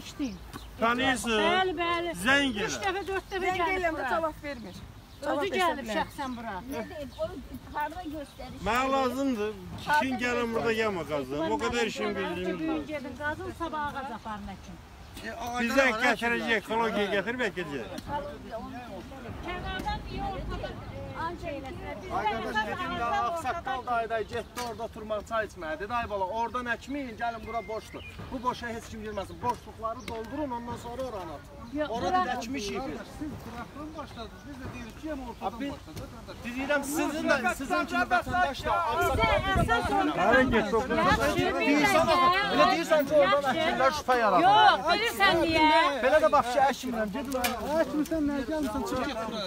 İçdin. Tanıyırsın. Bəli, bəli. Zəng elə. 3 dəfə, 4 dəfə Zəng gəlib eləndə bura. cavab vermir. Özü gəlib şəxsən bura. Harda göstərir? Mənə lazımdır. Kişin gəlin burada yama qazım. O qədər işim bildirim. Gedin, qazın sabah ağac aparın əkin. Bizdən gətirəcək, ekologiya gətirib əkəcək. Kənardan niyə ortada? Arkadaş dedim də Ağsaqqal dayı getdi orada oturmaq çay içməyə. Dedi ay bala oradan əkməyin, gəlin bura boşdur. Bu boşa heç kim girməsin. Boşluqları doldurun, ondan sonra oranı atın. Orada əkmişik biz. Siz qıraqdan başladınız, biz də deyirik ki, yəni ortadan başladınız. Deyirəm sizin kimi vətəndaş da Hara get Elə deyirsən ki, oradan əkirlər şübhə yaradır. Yox, bilirsən niyə? Belə də bax ki, əkmirəm. Əkmirsən, nə gəlmirsən, çıx get bura.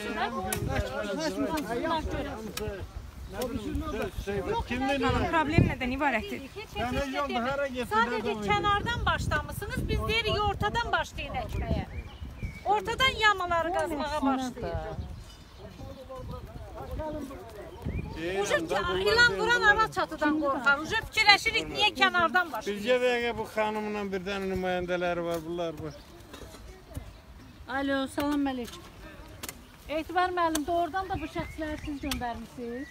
Problem nədən ibarətdir? Sadəcə kənardan başlamışsınız, biz deyirik ortadan başlayın əkməyə. Ortadan yamaları qazmağa başlayın. İlan vuran ara çatıdan qorxar. Fikirləşirik, niyə kənardan başlayın? Bircə dəqiqə bu xanımla bir dənə nümayəndələri var, bunlar var. Alo, salam əleyküm. Etibar müəllim, doğrudan da bu şəxsləri siz göndərmişsiniz?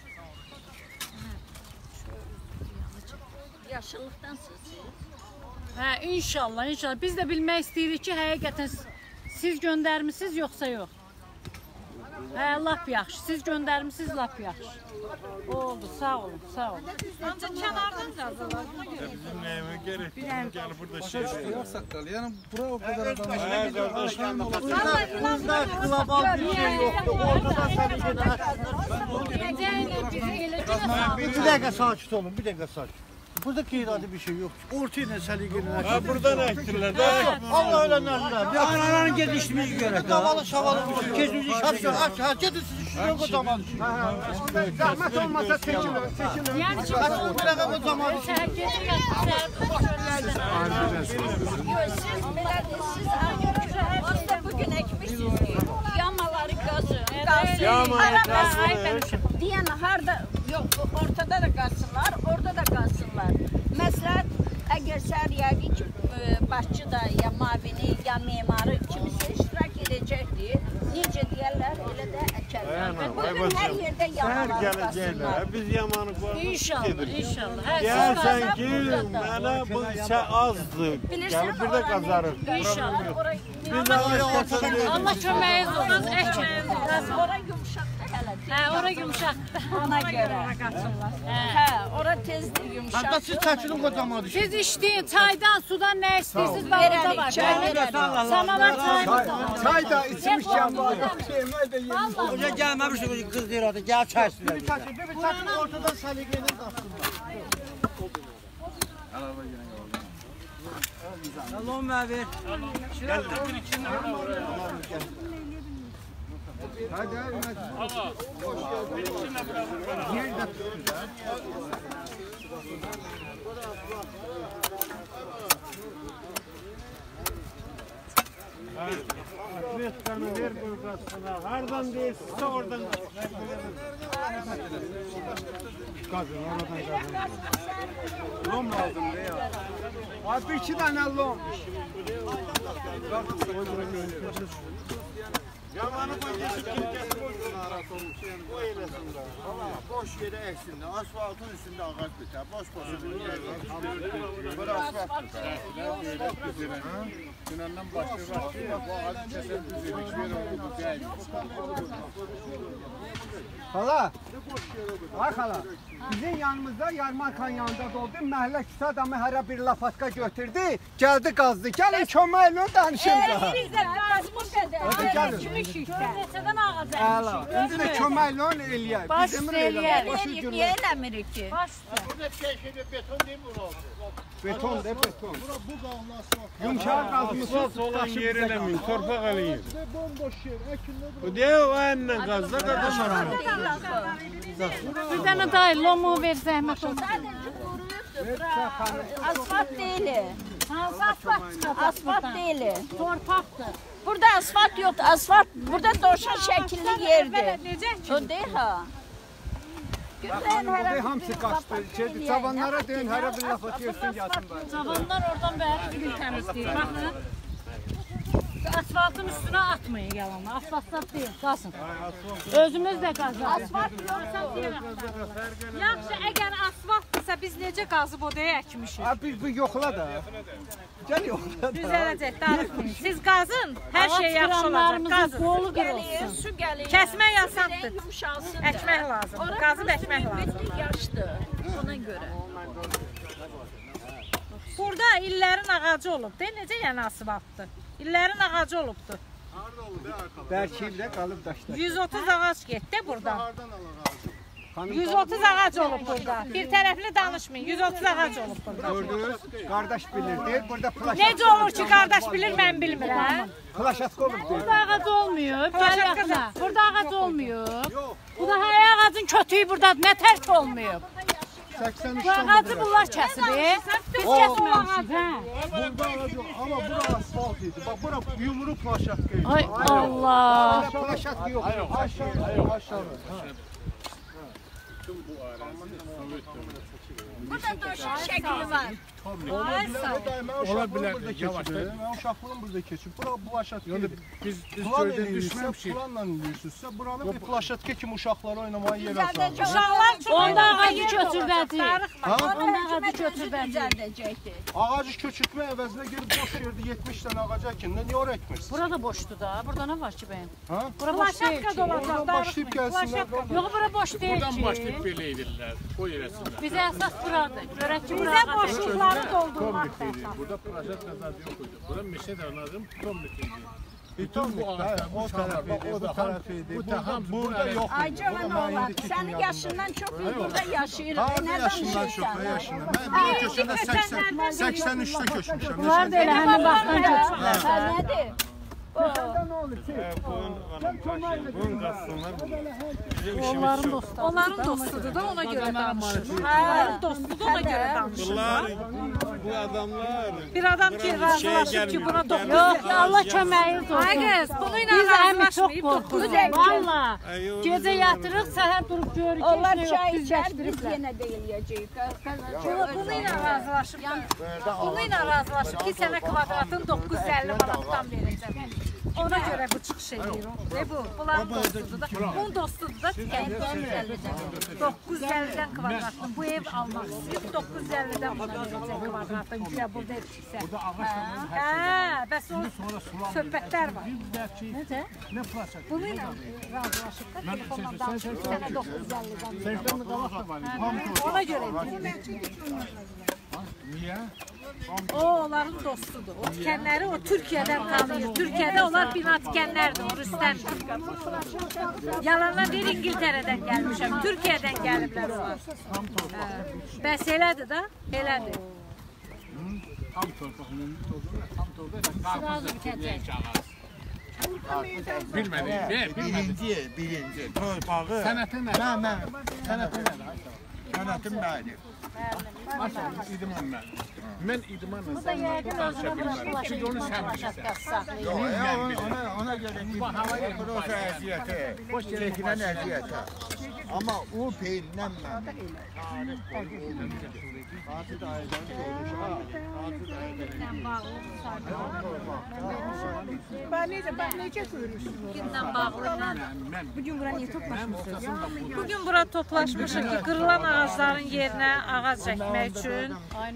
Yaşıllıqdansınız. Hə, inşallah, inşallah. Biz də bilmək istəyirik ki, həqiqətən siz göndərmişsiniz, yoxsa yox? Hə, lap yaxşı. Siz göndərmişsiniz, lap yaxşı. Oldu, sağ olun, sağ olun. Ancaq kənardan qazılar, ona görə. Bizim nəyimə gerək, gəlib burada şey verir. Ağsaqqal, yəni bura o qədər adam. Hə, qardaşım. Burada qlobal bir şey yoxdur. Ortadan səliqədə Bir dəqiqə sakit olun, bir dəqiqə sakit. Burada qeyri-adi bir şey yoxdur. Orta ilə səliqəni əkdir. Ha, buradan əkdirlər də. Allah ölənlərlər. Ananın gedişimizi görək. Davalı şavalı bir şey. Keçmiş iş. Gedin siz işin yox o zaman. zəhmət olmasa çəkilir. Yəni ki, Bir dəqiqə o zaman. səhər gecə Siz bugün ekmişsiniz ki, yamaları qazın. Yamaları qazın. Deyən harda, yox, ortada da qazsınlar, orada da qazsınlar. Məsləhət, əgər səhər yəqin ki, başçı da, ya mavini, ya memarı kimisi iştirak edəcəkdir. Necə deyərlər, elə də əkərlər. Bugün hər yerdə yamaları qazsınlar. Biz yamanı qoyalım. İnşallah, inşallah. Deyərsən ki, mənə bu azdır. Gəlib bir də qazarıq. İnşallah. Biz də ortadan Allah köməyiniz olsun, əkin. Ora yumuşaqdır hələ. Hə, ora yumuşaqdır. Ona görə. Hə, ora tezdir yumuşaq. Hətta siz çəkilin qocamanı. Siz içdin, çaydan, sudan nə istəyirsiniz, bağında var. Samavar çayımız da var. Çay da içmiş yandı. Hoca gəlməmiş qız deyir adı, gəl çəksinlər. Bir çəkin ortadan səliqəni qapsınlar. Allah'ım ver. Hadi abi. Metkanı ver burasına. Hardan değilse oradan. Kazın, oradan kazın. Lom lazım ya. Abi 2 tane lom. Yamanı koy geçip kim kesip Arası olmuş yani. O eylesin de. Boş yere eksinler. Asfaltın üstünde ağaç biter. Boş boş. Böyle asfalt biter. Dünenden başlıyor. Bu ağacı kesen düzeymiş bir oldu. Hala. Ay hala. Bizim yanımızda Yarmarkan yanında doldu. Məhəllə küçə adamı hərə bir lapatka götürdü. Gəldi qazdı. Gəlin köməklə danışın da. Biz də qazmış qədər. Kimi şişdə. Neçədən ağac Hala. İndi də köməklə eləyək. Baş eləyək. Niyə eləmirik ki? Başdır. Beton de beton. Yumuşaq qazmışsınız. olan yer eləməyin, torpaq eləyin. Bomboş yer. Əkinlə Bu deyə o ənlə qazda qardaş aranır. Bir dənə dayı lomu ver zəhmət olsun. Asfalt deyil. Hansı asfalt çıxacaq? Asfalt deyil. Torpaqdır. Burada asfalt yoxdur. Asfalt burada dovşan şəkilli yerdir. Necə ki? O deyil ha. Hamısı qaçdı. Cavanlara deyin, hərə bir laf atıyorsun, gəlsin bari. Cavanlar oradan bəri gül təmizləyir. Baxın. Asfaltın üstünə atmayın yalanla. Asfalt deyil, qazın. Özümüz də qazarıq. Asfalt yoxsa Yaxşı, əgər asfaltdırsa biz necə qazıb odaya əkmişik? Biz bu yoxla da. Gəl yoxla da. Düzələcək, darıxmayın. Siz qazın, hər şey yaxşı olacaq. Qazın. Qolu qırılsın. su gəlir. Kəsmək yasaddır. Yumşalsın. Əkmək lazım. Qazıb əkmək lazım. Yaşdır. Ona görə. Burada illərin ağacı olub. Necə yəni asfaltdır? İllərin ağacı olubdur. Bərkiyib də qalıb daşlar. 130 ağac getdi buradan. 130 ağac olub burada. Bir tərəfli danışmayın. 130 ağac olub burada. Gördünüz, qardaş bilirdi. Burada Necə olur ki, qardaş bilir, mən bilmirəm. plaşatka olub deyir. Burada ağac olmuyor. Gəl yaxına. Burada ağac olmuyor. Bu da hər ağacın kötüyü buradadır. Nə tərk olmuyor. 83 Bu ağacı bunlar kəsib. Biz kəsməmişik. Burada ağac yox, amma bura asfalt idi. Bax, bura yumru plaşatka idi. Ay Allah. Plaşatka yox. Aşağı. Burada döşək şəkli var. Ola bilər, yavaş. Mən uşaqlığım burada keçib. Bura plaşatka idi. Biz Plan göydən eləyirsə, düşməmişik. planla eləyirsinizsə, buranı bir plaşatka kimi uşaqlar oynamaya yer açar. Uşaqlar üçün Onda ağacı götürdədi. Onda ağacı Özü götürdədi. düzəldəcəkdir. Ağacı köçürtmə əvəzinə gedib boş yerdə 70 dənə ağac əkin. Nə ora əkmirsiniz? Burada boşdur da. Burada nə var ki bəyəm? Ha? Bura boş deyil Plaşatka ki. dolacaq, Oradan başlayıb gəlsinlər. Yox, bura boş deyil Buradan ki. başlayıb belə edirlər. O yerəsində. Bizə əsas buradır. Görək ki, bizə bura boşluqları doldurmaq. Burada projekt qazası yox idi. Bura meşə dərnazım tomlik idi. Bütün bu ağaçlar, o tərəfi idi, bu tərəfi idi. Burada yox idi. Ay cavan oğlan, sənin yaşından çox il burada yaşayırıq. Harada Nə yaşından çox, danışırsan? yaşından. Mən bir köçəndə 83-də köçmüşəm. Bunlar da elə həmin vaxtdan köçüblər. Ha, nədir? Bunun qazsınlar. Onların dostları. Onların dostudur da ona görə danışır. Onların dostudur da ona görə danışır. Bunlar, bu adamlar Bir adam ki razılaşıb ki buna 9 Yox, Allah köməyiniz olsun. Ay qız, bunu ilə Biz əmi çox razılaşmayıb 9 qorxuruq. Valla. Gecə yatırıq, səhər durub görürük. Onlar heç nə çay yox, içər, biz düzləşdiriblər. yenə də eləyəcəyik. Bunu ilə razılaşıb bunu ilə razılaşıb ki sənə kvadratın 950 manatdan verəcəm. Ona görə bu çıxış edir o. Ne bu? Bunların dostudur da. Bunun dostudur da tükəndir. 950-dən kvadratın bu ev almaq istəyir. 950-dən buna verəcək kvadratın güya burada ev tiksə. Hə, bəs o söhbətlər var. Necə? Bunu ilə razılaşıb da telefonla danışıb ki sənə 950-dən. Ona görə niyə? o onların dostudur. O tikənləri o Türkiyədən tanıyır. Türkiyədə onlar bina tikənlərdir, o Rüstəmdir. Yalandan deyir İngiltərədən gəlmişəm. Türkiyədən gəliblər onlar. Bəs elədir da, elədir. Tam torpağının tozu, tam torpağının bilmədik, Birinci torpağı. Sənətin nədir? Mən. Sənətin nədir? Sənətim nədir? Maşallah, idman mən. Mən idmanla sənətlə danışa bilmərəm. Çünki onu sən bilirsən. Ona görə ki, burası əziyyəti, çəkilən əziyyəti. Amma o peyindən mən. Gündən bağlı. Bugün bura niyə toplaşmışsınız? Bugün bura toplaşmışıq ki, qırılan ağacların yerinə ağac əkmək üçün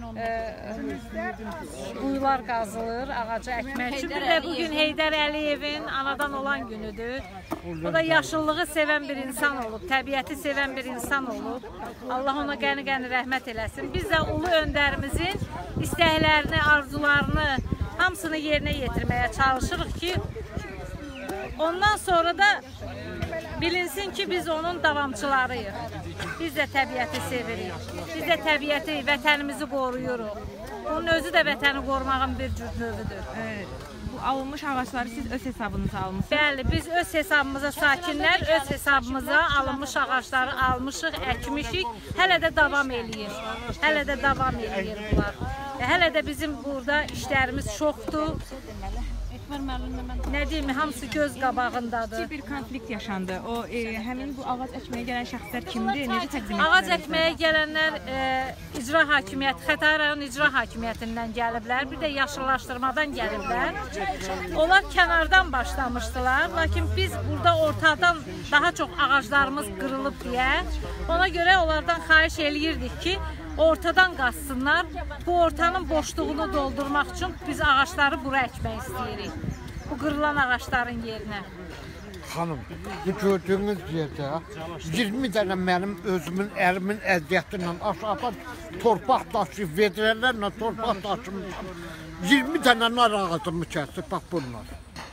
quyular qazılır, ağacı əkmək üçün. Bir də bugün Heydər Əliyevin anadan olan günüdür. O da yaşıllığı sevən bir insan olub, təbiəti sevən bir insan olub. Allah ona qəni-qəni rəhmət eləsin. Biz də ulu öndərimizin istəklərini, arzularını, hamısını yerinə yetirməyə çalışırıq ki, ondan sonra da bilinsin ki, biz onun davamçılarıyıq. Biz də təbiəti sevirik. Biz də təbiəti, vətənimizi qoruyuruq. Onun özü də vətəni qorumağın bir cür növüdür. Bu alınmış ağaçları siz öz hesabınıza almışsınız? Bəli, biz öz hesabımıza, sakinlər öz hesabımıza alınmış ağaçları almışıq, əkmişik. Hələ də davam eləyir. Hələ də davam eləyir bunlar. Hələ də bizim burada işlərimiz çoxdur. Əkbər müəllimlə mən Nə deyim, hamısı göz qabağındadır. Bir konflikt yaşandı. O həmin bu ağac əkməyə gələn şəxslər kimdir? Necə təqdim etdilər? Ağac əkməyə gələnlər icra hakimiyyəti, Xətai rayon icra hakimiyyətindən gəliblər, bir də yaşıllaşdırmadan gəliblər. Onlar kənardan başlamışdılar, lakin biz burada ortadan daha çox ağaclarımız qırılıb deyə, ona görə onlardan xahiş eləyirdik ki, ortadan qaçsınlar. Bu ortanın boşluğunu doldurmaq üçün biz ağaçları bura əkmək istəyirik. Bu qırılan ağaçların yerinə. Xanım, bu gördüyünüz yerdə 20 dənə mənim özümün əlimin əziyyətilə aşağıdan torpaq daşıyıb, vedrələrlə torpaq daşımışam. 20 dənə nar ağacımı kəsib, bax bunlar.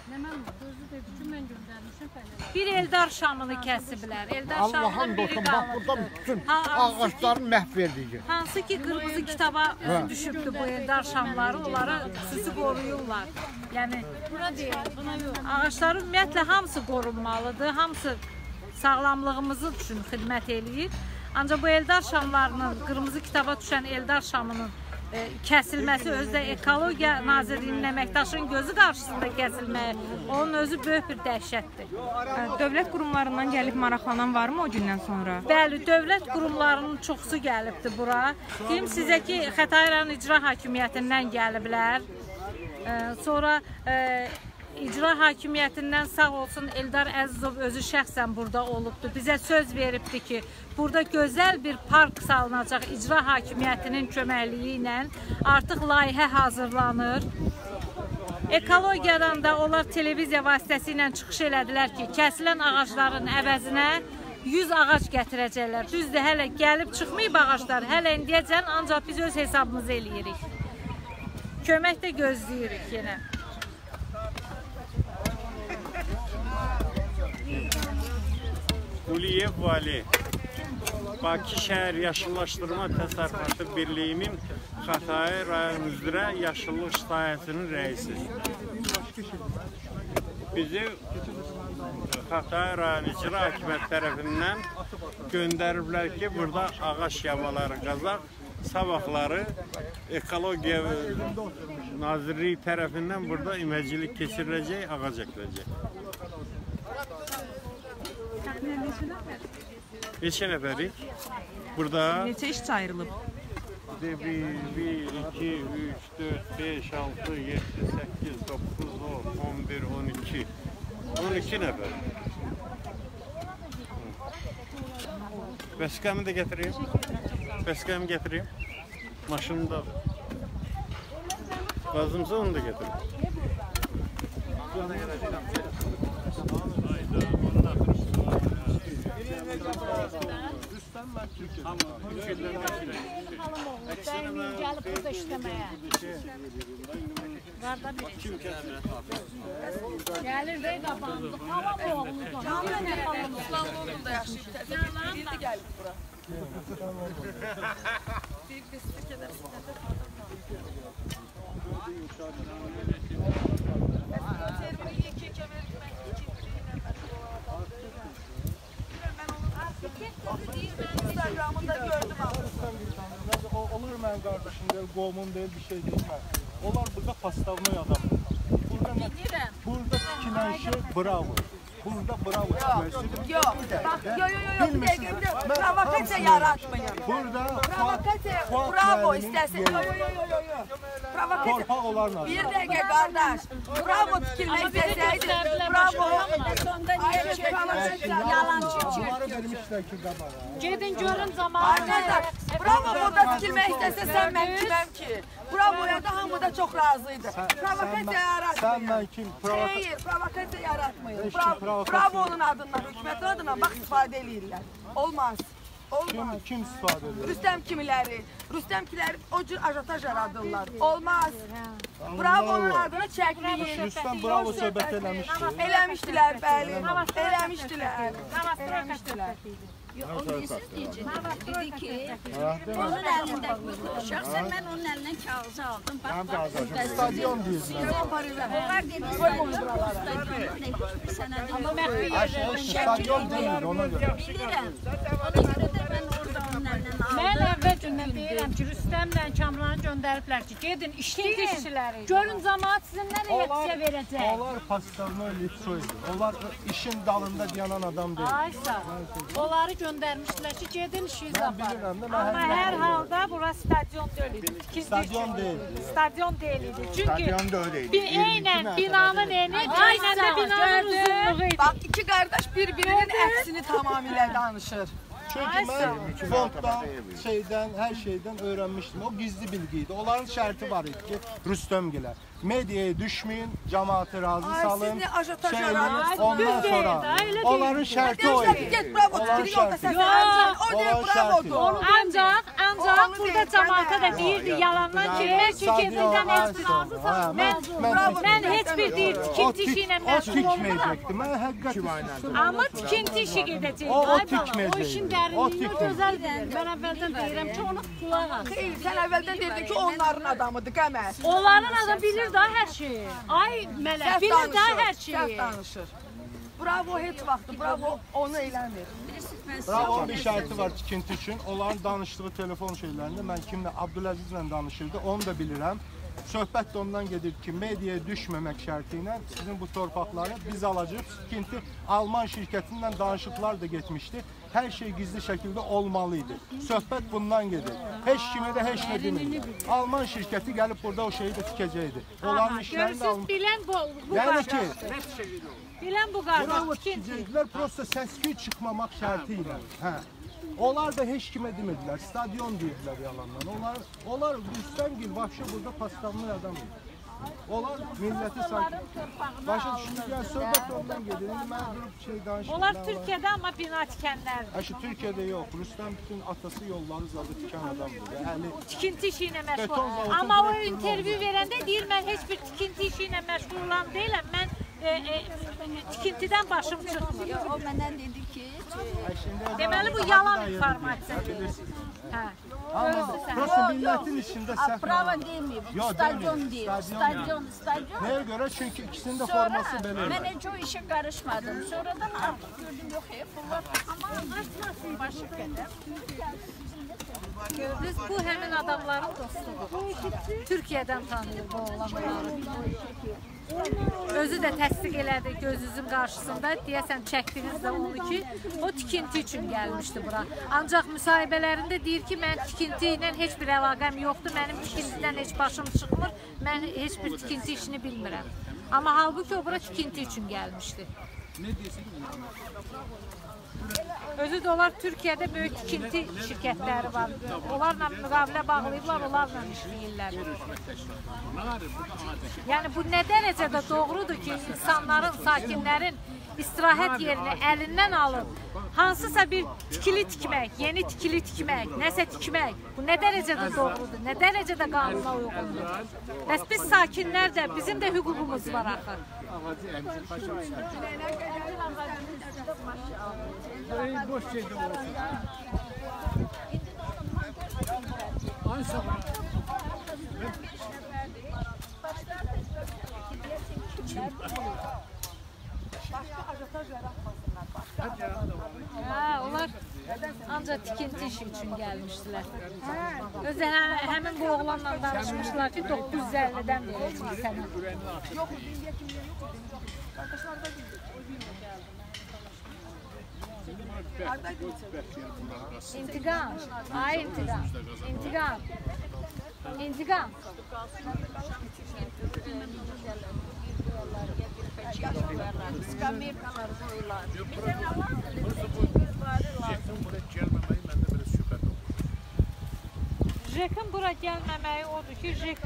Bir Eldar şamını kəsiblər. Allah'ın dostum, bax buradan bütün ağaçları məhv edir. Hansı ki, qırmızı kitaba düşübdür bu Eldar şamları, onları xüsusi qoruyurlar. Yəni, ağaçların ümumiyyətlə hamısı qorunmalıdır, hamısı sağlamlığımız üçün xidmət eləyir. Ancaq bu Eldar şamlarının, qırmızı kitaba düşən Eldar şamının kəsilməsi özdə Ekologiya Nazirliyinin əməkdaşının gözü qarşısında kəsilməyi, onun özü böyük bir dəhşətdir. Dövlət qurumlarından gəlib maraqlanan varmı o gündən sonra? Bəli, dövlət qurumlarının çoxusu gəlibdir bura. Deyim sizə ki, Xətai rayon icra hakimiyyətindən gəliblər. Sonra İcra hakimiyyətindən sağ olsun Eldar Əzizov özü şəxsən burada olubdur. Bizə söz veribdi ki, burada gözəl bir park salınacaq icra hakimiyyətinin köməkliyi ilə. Artıq layihə hazırlanır. Ekologiyadan da onlar televiziya vasitəsilə çıxış elədilər ki, kəsilən ağacların əvəzinə 100 ağac gətirəcəklər. Düzdür, hələ gəlib çıxmayıb ağaclar, hələ indiyəcən ancaq biz öz hesabımızı eləyirik. Kömək də gözləyirik yenə. Quliyev Vali, Bakı Şəhər Yaşıllaşdırma Təsərrüfatı Birliyinin Xətai rayon üzrə yaşıllıq sahəsinin rəisi. Bizi Xətai rayon icra hakimiyyəti tərəfindən göndəriblər ki, burada ağac yamaları qazaq, sabahları Ekologiya Nazirliyi tərəfindən burada iməcillik keçiriləcək, ağac əkiləcək. Neçə nəfərik? Burada Neçə işçi ayrılıb? 1, 2, 3, 4, 5, 6, 7, 8, 9, 10, 11, 12. 12 nəfər. Vəsiqəmi də gətireyim. Vəsiqəmi gətireyim. Maşındadır. Lazımsa onu da gətireyim. Gəlib burada işləməyə. Gəlir də qapandı. Hava boğuldu. Hava nə qalandı? Slalomda da yaşayıb. Biri gəlib bura. Bir qısmı qədər. Instagram'ında gördüm abi. Olur mənim qardaşım deyil, qovmum deyil, bir şey deyil. Onlar burada pastavnoy adamdır. Burada tikilən şey bravo. Burada bravo tikilməsi. Yox, bir dəqiqə, provokasiya yaratmayın. Burada Provokasiya, bravo istəsin. torpaq olarlar. Bir dəqiqə qardaş, bravo tikilmək istəsəydi, bravo. Yalancı Bunları vermişlər ki, qabağa. Gedin görün zamanı. Arkadaş, bravo burada tikilmək istəsə sən mən kiməm ki? Bravoya da hamı da çox razıydı. Provokasiya yaratmayın. Sən mən kim? Xeyr, provokasiya yaratmayın. Bravo'nun adından, hökumətin adından bax istifadə eləyirlər. Olmaz. Olmaz. Kim istifadə edir? Rüstəm kimiləri, Rüstəmkiləri o cür ajotaj yaradırlar. Olmaz. Bravo'nun adını çəkməyin. Rüstəm bravo söhbət eləmişdi. Eləmişdilər, bəli. Eləmişdilər. Onu siz deyəcək. Dedi ki, onun əlində şəxsən mən onun əlindən kağızı aldım. Bax, Stadion deyirlər. onlar dedi, Stadion deyil, ona görə. bilirəm. Ona görə də mən orada onun əlindən aldım. Mən əvvəlcəndən deyirəm ki, Rüstəmlə Kamranı göndəriblər ki, gedin, işləyin. Görün, cəmaət sizin nə reaksiya verəcək. Onlar pastorno litsoydu. Onlar işin dalında dayanan adam deyil. Aysa, onları göndərmişdilər ki, gedin, işiniz aparın. Amma hər halda bura stadion deyildi. Stadion deyil. Stadion deyildi. Çünki eynən binanın eni, eynən də binanın uzunluğu idi. Bak, iki kardeş birbirinin əksini tamamilə danışır. Çünki mən fonddan, hər şeydən öyrənmişdim. O gizli bilgiydi. Onların şərti var idi ki, Rüstəmgilər, mediaya düşməyin, cəmaatı razı salın. Ondan sonra onların şərti o idi. Onların şərti. Ancaq burada cəmaata da deyirdi yalandan ki, mən Türkiyədən heç bir razısan. Mən heç bir deyir, tikinti işi ilə məşğul olmaram. Mən həqiqət Amma tikinti işi gedəcək. O tikməyəcək. O işin dərinliyini gözəl bilir. Mən əvvəldən deyirəm ki, onu qulaq as. Xeyr, sən əvvəldən dedin ki, onların adamıdır, qəməz. Onların adamı bilir daha hər şeyi. Ay mələk, bilir daha hər şeyi. Səhv danışır. Bravo heç vaxtı, bravo onu eləmir. Bravo bir şərti var tikinti üçün. Onların danışdığı telefon şeylərində mən kimlə, Abdüləzizlə danışırdı, onu da bilirəm. Söhbət də ondan gedir ki, mediaya düşməmək şərti ilə sizin bu torpaqları biz alacağıq. Tikinti Alman şirkətindən danışıqlar da getmişdi. Hər şey gizli şəkildə olmalıydı. Söhbət bundan gedir. Heç kimə də heç nə demir. Alman şirkəti gəlib burada o şeyi də tikəcəkdi. Onların işlərini də almış. Bilən bu qardaş. Bilən bu qardaş. Bravo tikəcəklər, prosta səs-küy çıxmamaq şərti ilə. Onlar da heç kimə demirdilər, stadion deyirdilər yalandan. Onlar Rüstəmgil vahşi burada pastavlı adam idi. Onlar milləti sakin. Başa düşdüklər, söhbət ondan gedir. İndi mən durub şey danışırım. Onlar Türkiyədə, amma bina tikənlərdir. Türkiyədə yox. Rüstəm bütün atası yolları zadı tikən adamdır. Tikinti işi ilə məşğul. Amma o intervyu verəndə deyir, mən heç bir tikinti işi ilə məşğul olan deyiləm. Mən tikintidən başım çıxmır. O məndən dedi ki, deməli bu yalan informasiyadır. Prosta millətin içində səhv. Bravo deməyib, stadion deyib. Stadion. Nəyə görə? Çünki ikisinin də forması belə. Mən heç o işə qarışmadım. Sonradan artıq gördüm, yox, bunlar amma başı qədər. Gördünüz, bu həmin adamların dostudur. Türkiyədən tanıyır bu oğlanları. Özü də təsdiq elədi gözünüzün qarşısında. Deyəsən çəkdiniz də onu ki, o tikinti üçün gəlmişdi bura. Ancaq müsahibələrində deyir ki, mən tikinti ilə heç bir əlaqəm yoxdur, mənim tikintidən heç başım çıxmır, mən heç bir tikinti işini bilmirəm. Amma halbuki o bura tikinti üçün gəlmişdi. Özü də onlar Türkiyədə böyük tikinti şirkətləri var. Onlarla müqavilə bağlayıblar, onlarla işləyirlər. Yəni bu nə dərəcədə doğrudur ki, insanların, sakinlərin istirahət yerini əlindən alıb, hansısa bir tikili tikmək, yeni tikili tikmək, nəsə tikmək, bu nə dərəcədə doğrudur, nə dərəcədə qanuna uyğundur. Bəs biz sakinlər də, bizim də hüququmuz var axı. Boş şeydə olsun. Onlar ancaq tikinti işi üçün gəlmişdilər. Özü həmin bu oğlanla danışmışlar ki, 950-dən verəcək sənə. İntiqam. Ay intiqam. İntiqam. İntiqam. Skamerkalar qoyurlar. Jekin bura gəlməməyi odur ki, Jek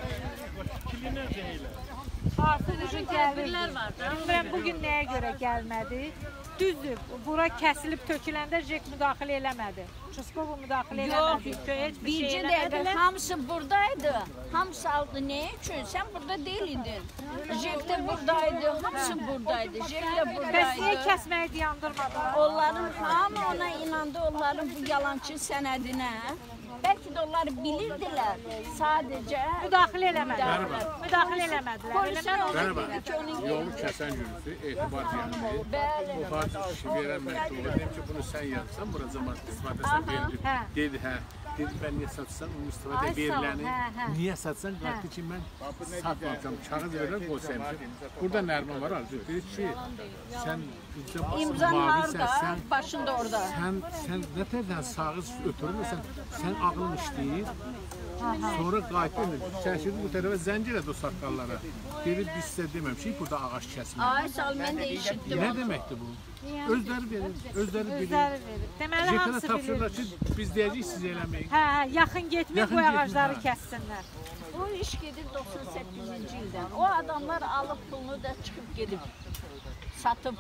artıq bugün gəlirlər var. Bilmirəm bugün nəyə görə gəlmədi. Düzdür, bura kəsilib töküləndə Jek müdaxilə eləmədi. Çuskova müdaxilə eləmədi. Heç bir şey eləmədilər. Hamısı buradaydı. Hamısı aldı. Ne üçün? Sen burada değildin. Jek de buradaydı. Hamısı buradaydı. Jek de buradaydı. Bəs niyə kəsməyi dayandırmadılar? Onların hamı ona inandı. Onların bu yalancı sənədinə. Bəlkə də onlar bilirdilər, sadəcə müdaxilə eləmədilər. Müdaxilə eləmədilər. Polislər onu Bəli, dedi ki, onun yolu kəsən yürüsü, etibar gəldi. O xarici kişi verən məktubu, deyim ki, bunu sən yazsan, bura cəmaat istifadəsən verilir. Dedi, hə. Dedi, mən niyə satsan, onun istifadə veriləni, niyə satsan, qaldı ki, mən satmayacam, kağız verirəm, qoysayım ki, burada Nərman var, arzu dedi ki, sən İmzan harda, başında orada. Sən nə tərdən sağı ötürmürsən, sən ağlın işləyir, sonra qayıtır, çəkirdi bu tərəfə zəng elədi o saqqallara. Dedi, biz sizə deməmişik, burada ağaç kəsməyik. Ay, sağ ol, mən də işitdim. Nə deməkdir bu? Özləri verir, özləri bilir. Deməli, hamısı tapşırırlar ki, biz deyəcəyik, siz eləməyin. Hə, yaxın getmək bu ağacları kəssinlər. Bu iş gedir 98-ci ildən. O adamlar alıb pulunu da çıxıb gedib, satıb.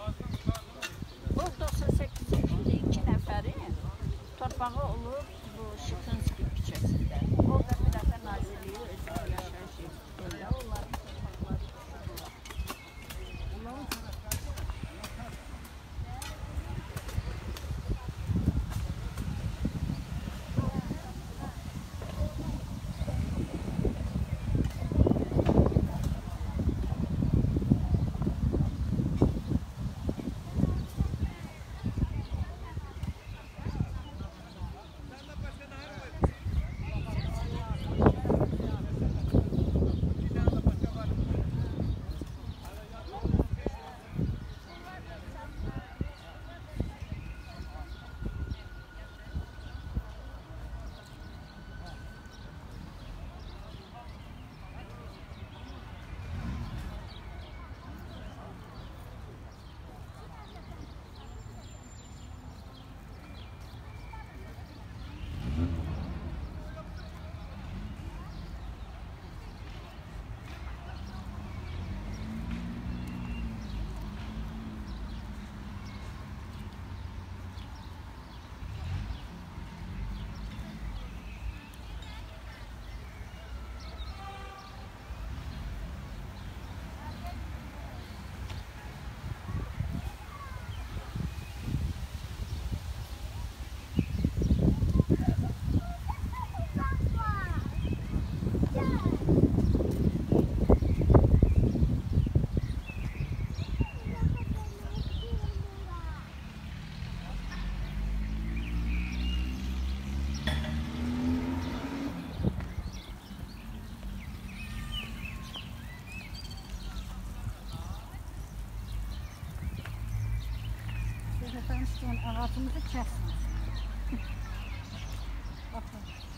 Bu 98-ci ildə 2 nəfəri torpağı olur bu Şıxınski küçəsində. Orada bir dəfə nazirliyi özləri yaşayış etdiklərində onlar. Ağacımızı kəssin. Baxın.